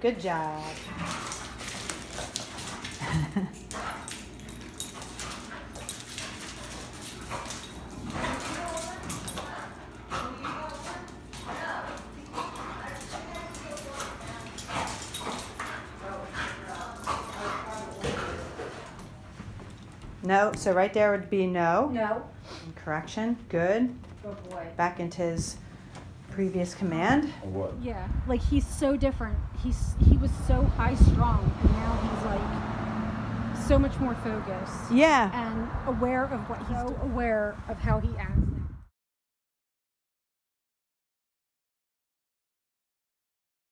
Good job. No, so right there would be no. No. Correction, good. Good boy. Back into his previous command. What? Yeah, like he's so different. He was so high strung, and now he's like so much more focused. Yeah. And aware of what he's aware of how he acts.